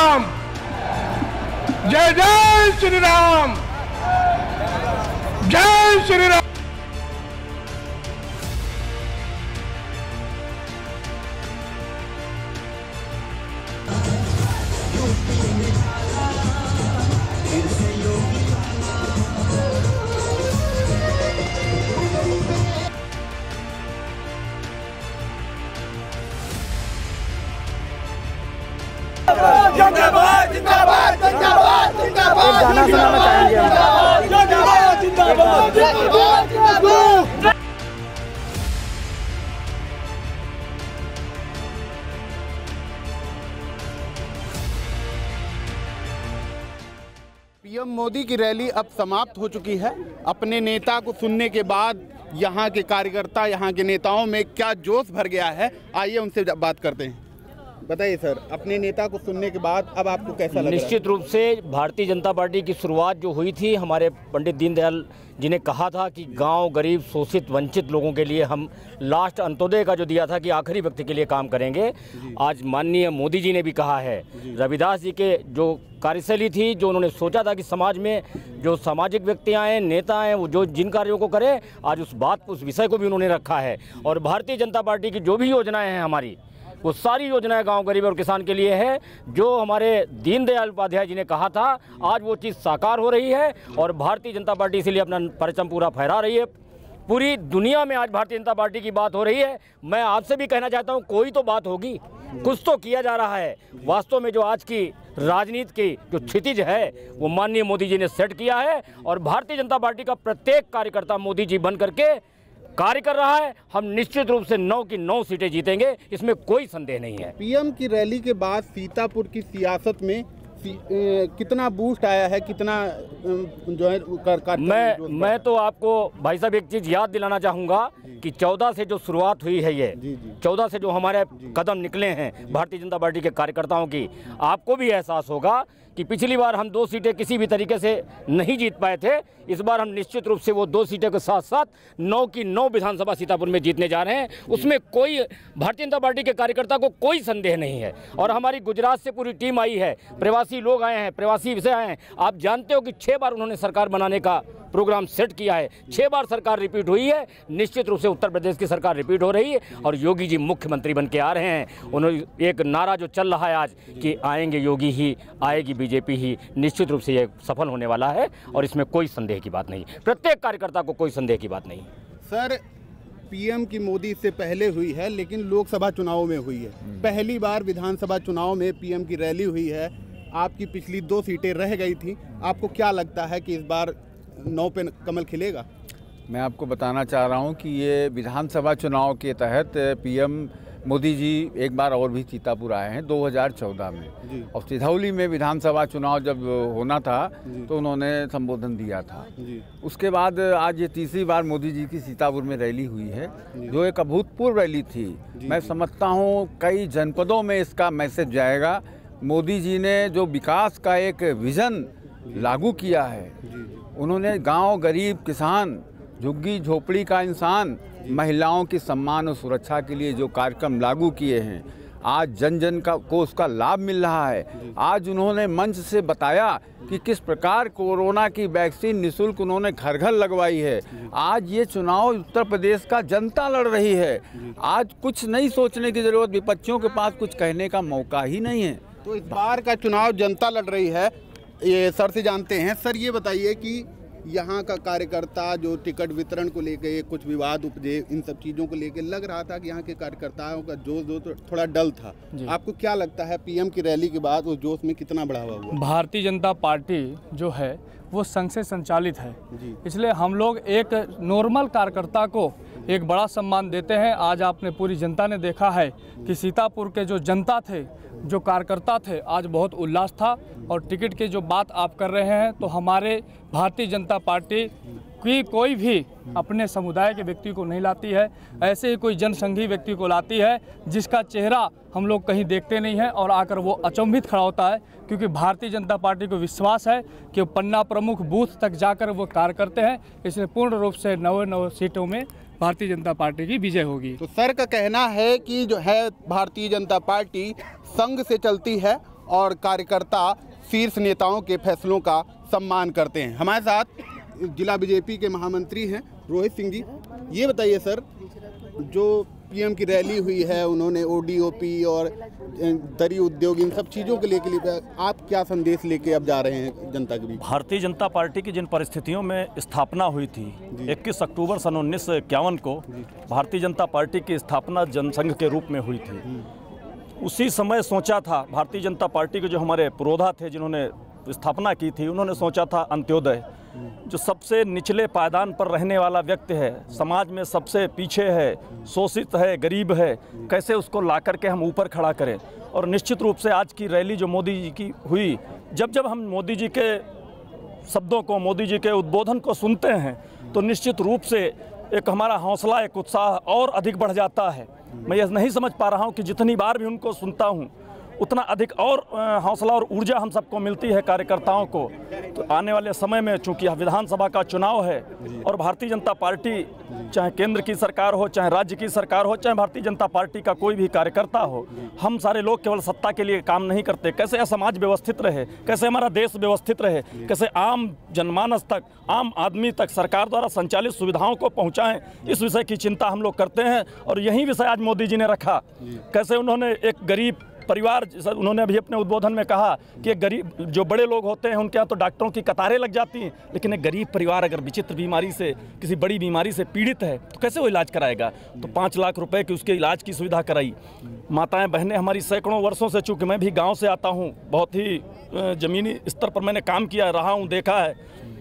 राम, जय जय श्री राम, जय श्री राम। जिंदाबाद जिंदाबाद जिंदाबाद जिंदाबाद। गाना सुनाना चाहेंगे हम। जिंदाबाद जिंदाबाद जिंदाबाद जिंदाबाद। पीएम मोदी की रैली अब समाप्त हो चुकी है। अपने नेता को सुनने के बाद यहाँ के कार्यकर्ता, यहाँ के नेताओं में क्या जोश भर गया है, आइए उनसे बात करते हैं। बताइए सर, अपने नेता को सुनने के बाद अब आपको कैसा लग रहा है? निश्चित रूप से भारतीय जनता पार्टी की शुरुआत जो हुई थी, हमारे पंडित दीनदयाल जी ने कहा था कि गांव, गरीब, शोषित, वंचित लोगों के लिए हम लास्ट अंत्योदय का जो दिया था कि आखिरी व्यक्ति के लिए काम करेंगे। आज माननीय मोदी जी ने भी कहा है, रविदास जी के जो कार्यशैली थी, जो उन्होंने सोचा था कि समाज में जो सामाजिक व्यक्तियाँ हैं, नेता हैं, वो जो जिन कार्यों को करें, आज उस विषय को भी उन्होंने रखा है। और भारतीय जनता पार्टी की जो भी योजनाएँ हैं हमारी, वो सारी योजनाएं गांव, गरीब और किसान के लिए है। जो हमारे दीनदयाल उपाध्याय जी ने कहा था, आज वो चीज़ साकार हो रही है और भारतीय जनता पार्टी इसीलिए अपना परचम पूरा फहरा रही है। पूरी दुनिया में आज भारतीय जनता पार्टी की बात हो रही है। मैं आपसे भी कहना चाहता हूँ, कोई तो बात होगी, कुछ तो किया जा रहा है। वास्तव में जो आज की राजनीति की जो क्षितिज है, वो माननीय मोदी जी ने सेट किया है और भारतीय जनता पार्टी का प्रत्येक कार्यकर्ता मोदी जी बन करके कार्य कर रहा है। हम निश्चित रूप से 9 की 9 सीटें जीतेंगे, इसमें कोई संदेह नहीं है। पीएम की रैली के बाद सीतापुर की सियासत में कितना बूस्ट आया है, कितना जो है मैं तो आपको भाई साहब एक चीज़ याद दिलाना चाहूँगा कि 14 से जो शुरुआत हुई है, ये 14 से जो हमारे कदम निकले हैं भारतीय जनता पार्टी के कार्यकर्ताओं की, आपको भी एहसास होगा कि पिछली बार हम 2 सीटें किसी भी तरीके से नहीं जीत पाए थे। इस बार हम निश्चित रूप से वो 2 सीटें के साथ साथ 9 की 9 विधानसभा सीतापुर में जीतने जा रहे हैं। उसमें कोई भारतीय जनता पार्टी के कार्यकर्ता को कोई संदेह नहीं है। और हमारी गुजरात से पूरी टीम आई है, प्रवासी लोग आए हैं, प्रवासी से आए हैं। आप जानते हो कि 6 बार उन्होंने सरकार बनाने का प्रोग्राम सेट किया है, 6 बार सरकार रिपीट हुई है। निश्चित रूप से उत्तर प्रदेश की सरकार रिपीट हो रही है और योगी जी मुख्यमंत्री बन के आ रहे हैं। उन्होंने एक नारा जो चल रहा है आज कि आएंगे योगी ही, आएगी बीजेपी ही, निश्चित रूप से ये सफल होने वाला है और इसमें कोई संदेह की बात नहीं। प्रत्येक कार्यकर्ता को कोई संदेह की बात नहीं। सर, पीएम की मोदी से पहले हुई है, लेकिन लोकसभा चुनाव में हुई है। पहली बार विधानसभा चुनाव में पीएम की रैली हुई है। आपकी पिछली 2 सीटें रह गई थी। आपको क्या लगता है कि इस बार 9 पे कमल खिलेगा? मैं आपको बताना चाह रहा हूं कि ये विधानसभा चुनाव के तहत पीएम मोदी जी एक बार और भी सीतापुर आए हैं 2014 में, और सिधौली में विधानसभा चुनाव जब होना था तो उन्होंने संबोधन दिया था। उसके बाद आज ये तीसरी बार मोदी जी की सीतापुर में रैली हुई है, जो एक अभूतपूर्व रैली थी। मैं समझता हूँ कई जनपदों में इसका मैसेज जाएगा। मोदी जी ने जो विकास का एक विज़न लागू किया है, उन्होंने गांव, गरीब, किसान, झुग्गी झोपड़ी का इंसान, महिलाओं की सम्मान और सुरक्षा के लिए जो कार्यक्रम लागू किए हैं, आज जन जन को उसका लाभ मिल रहा है। आज उन्होंने मंच से बताया कि किस प्रकार कोरोना की वैक्सीन निःशुल्क उन्होंने घर घर लगवाई है। आज ये चुनाव उत्तर प्रदेश का जनता लड़ रही है। आज कुछ नहीं सोचने की जरूरत, विपक्षियों के पास कुछ कहने का मौका ही नहीं है। तो इस बार का चुनाव जनता लड़ रही है, ये सर से जानते हैं। सर, ये बताइए कि यहाँ का कार्यकर्ता जो टिकट वितरण को लेकर कुछ विवाद उपजे, इन सब चीज़ों को लेकर लग रहा था कि यहाँ के कार्यकर्ताओं का जोश तो थोड़ा डल था। आपको क्या लगता है पीएम की रैली के बाद उस जोश में कितना बढ़ावा हुआ? भारतीय जनता पार्टी जो है वो संघ से संचालित है, इसलिए हम लोग एक नॉर्मल कार्यकर्ता को एक बड़ा सम्मान देते हैं। आज आपने पूरी जनता ने देखा है कि सीतापुर के जो जनता थे, जो कार्यकर्ता थे, आज बहुत उल्लास था। और टिकट की जो बात आप कर रहे हैं, तो हमारे भारतीय जनता पार्टी की कोई भी अपने समुदाय के व्यक्ति को नहीं लाती है, ऐसे ही कोई जनसंघी व्यक्ति को लाती है जिसका चेहरा हम लोग कहीं देखते नहीं हैं और आकर वो अचंभित खड़ा होता है। क्योंकि भारतीय जनता पार्टी को विश्वास है कि वो पन्ना प्रमुख बूथ तक जाकर वो कार्य करते हैं, इसलिए पूर्ण रूप से 9 सीटों में भारतीय जनता पार्टी की विजय होगी। तो सर का कहना है कि जो है भारतीय जनता पार्टी संघ से चलती है और कार्यकर्ता शीर्ष नेताओं के फैसलों का सम्मान करते हैं। हमारे साथ जिला बीजेपी के महामंत्री हैं रोहित सिंह जी। ये बताइए सर, जो पीएम की रैली हुई है, उन्होंने ओडीओपी और दरी उद्योग इन सब चीज़ों के लिए आप क्या संदेश लेके अब जा रहे हैं जनता के बीच? भारतीय जनता पार्टी की जिन परिस्थितियों में स्थापना हुई थी 21 अक्टूबर सन 1951 को भारतीय जनता पार्टी की स्थापना जनसंघ के रूप में हुई थी। उसी समय सोचा था भारतीय जनता पार्टी के जो हमारे पुरोधा थे जिन्होंने स्थापना की थी, उन्होंने सोचा था अंत्योदय, जो सबसे निचले पायदान पर रहने वाला व्यक्ति है, समाज में सबसे पीछे है, शोषित है, गरीब है, कैसे उसको ला करके हम ऊपर खड़ा करें। और निश्चित रूप से आज की रैली जो मोदी जी की हुई, जब हम मोदी जी के शब्दों को, मोदी जी के उद्बोधन को सुनते हैं तो निश्चित रूप से एक हमारा हौसला, एक उत्साह और अधिक बढ़ जाता है। मैं ये नहीं समझ पा रहा हूँ कि जितनी बार भी उनको सुनता हूँ उतना अधिक और हौसला और ऊर्जा हम सबको मिलती है कार्यकर्ताओं को। तो आने वाले समय में चूंकि विधानसभा का चुनाव है और भारतीय जनता पार्टी, चाहे केंद्र की सरकार हो, चाहे राज्य की सरकार हो, चाहे भारतीय जनता पार्टी का कोई भी कार्यकर्ता हो, हम सारे लोग केवल सत्ता के लिए काम नहीं करते। कैसे यह समाज व्यवस्थित रहे, कैसे हमारा देश व्यवस्थित रहे, कैसे आम जनमानस तक, आम आदमी तक सरकार द्वारा संचालित सुविधाओं को पहुँचाएँ, इस विषय की चिंता हम लोग करते हैं। और यही विषय आज मोदी जी ने रखा। कैसे उन्होंने एक गरीब परिवार, उन्होंने अभी अपने उद्बोधन में कहा कि गरीब जो बड़े लोग होते हैं उनके यहाँ तो डॉक्टरों की कतारें लग जाती हैं, लेकिन एक गरीब परिवार अगर विचित्र बीमारी से, किसी बड़ी बीमारी से पीड़ित है तो कैसे वो इलाज कराएगा? तो 5 लाख रुपए की उसके इलाज की सुविधा कराई। माताएं बहनें हमारी सैकड़ों वर्षों से, चूँकि मैं भी गाँव से आता हूँ, बहुत ही ज़मीनी स्तर पर मैंने काम किया, रहा हूँ, देखा है।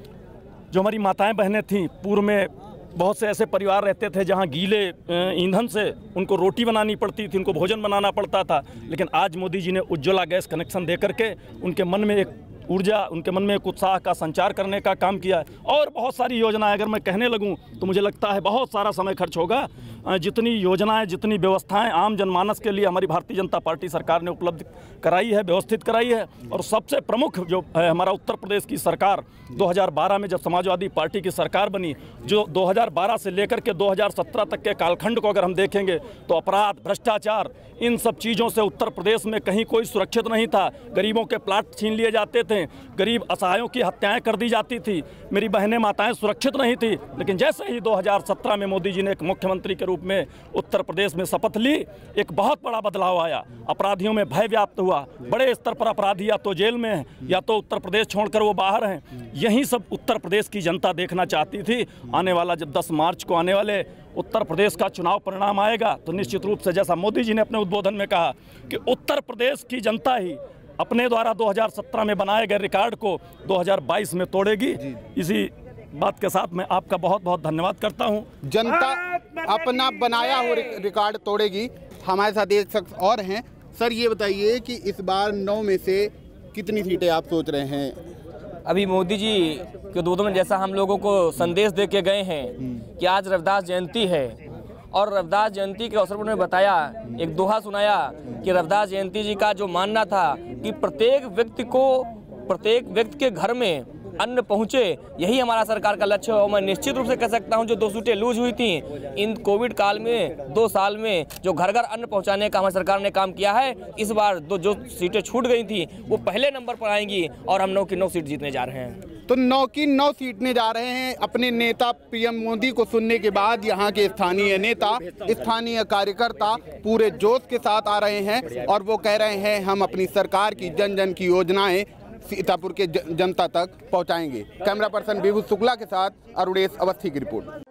जो हमारी माताएँ बहनें थीं, पूर्व में बहुत से ऐसे परिवार रहते थे जहां गीले ईंधन से उनको रोटी बनानी पड़ती थी, उनको भोजन बनाना पड़ता था। लेकिन आज मोदी जी ने उज्ज्वला गैस कनेक्शन दे करके उनके मन में एक ऊर्जा, उनके मन में एक उत्साह का संचार करने का काम किया है। और बहुत सारी योजनाएं अगर मैं कहने लगूं तो मुझे लगता है बहुत सारा समय खर्च होगा। जितनी योजनाएं, जितनी व्यवस्थाएं आम जनमानस के लिए हमारी भारतीय जनता पार्टी सरकार ने उपलब्ध कराई है, व्यवस्थित कराई है। और सबसे प्रमुख जो है हमारा उत्तर प्रदेश की सरकार, 2012 में जब समाजवादी पार्टी की सरकार बनी, जो 2012 से लेकर के 2017 तक के कालखंड को अगर हम देखेंगे तो अपराध, भ्रष्टाचार, इन सब चीज़ों से उत्तर प्रदेश में कहीं कोई सुरक्षित नहीं था। गरीबों के प्लाट छीन लिए जाते थे, गरीब असहायों की हत्याएं कर दी जाती थी, मेरी बहनें माताएं सुरक्षित नहीं थी। लेकिन जैसे ही 2017 में मोदी जी ने एक मुख्यमंत्री के रूप में उत्तर प्रदेश में शपथ ली, एक बहुत बड़ा बदलाव आया। अपराधियों में भय व्याप्त हुआ, बड़े स्तर पर अपराधी या तो जेल में हैं या तो उत्तर प्रदेश छोड़कर वो बाहर हैं। यही सब उत्तर प्रदेश की जनता देखना चाहती थी। आने वाला जब 10 मार्च को आने वाले उत्तर प्रदेश का चुनाव परिणाम आएगा तो निश्चित रूप से, जैसा मोदी जी ने अपने उद्बोधन में कहा कि उत्तर प्रदेश की जनता ही अपने द्वारा 2017 में बनाए गए रिकॉर्ड को 2022 में तोड़ेगी। इसी बात के साथ मैं आपका बहुत बहुत धन्यवाद करता हूं। जनता अपना बनाया हुआ रिकॉर्ड तोड़ेगी। हमारे साथ एक शख्स और हैं। सर ये बताइए कि इस बार 9 में से कितनी सीटें आप सोच रहे हैं? अभी मोदी जी के दूध में जैसा हम लोगों को संदेश दे के गए हैं कि आज रविदास जयंती है, और रविदास जयंती के अवसर पर उन्होंने बताया, एक दोहा सुनाया कि रविदास जयंती जी का जो मानना था कि प्रत्येक व्यक्ति के घर में अन्न पहुँचे, यही हमारा सरकार का लक्ष्य है। और मैं निश्चित रूप से कह सकता हूं, जो 2 सीटें लूज हुई थी इन कोविड काल में, 2 साल में जो घर घर अन्न पहुंचाने का हमारी सरकार ने काम किया है, इस बार जो सीटें छूट गई थी वो पहले नंबर पर आएंगी और हम 9 की 9 सीट जीतने जा रहे हैं। तो 9 की 9 जीतने जा रहे हैं। अपने नेता पीएम मोदी को सुनने के बाद यहाँ के स्थानीय नेता, स्थानीय कार्यकर्ता पूरे जोश के साथ आ रहे हैं और वो कह रहे हैं हम अपनी सरकार की जन जन की योजनाएं सीतापुर के जनता तक पहुंचाएंगे। कैमरा पर्सन विभू शुक्ला के साथ अरुणेश अवस्थी की रिपोर्ट।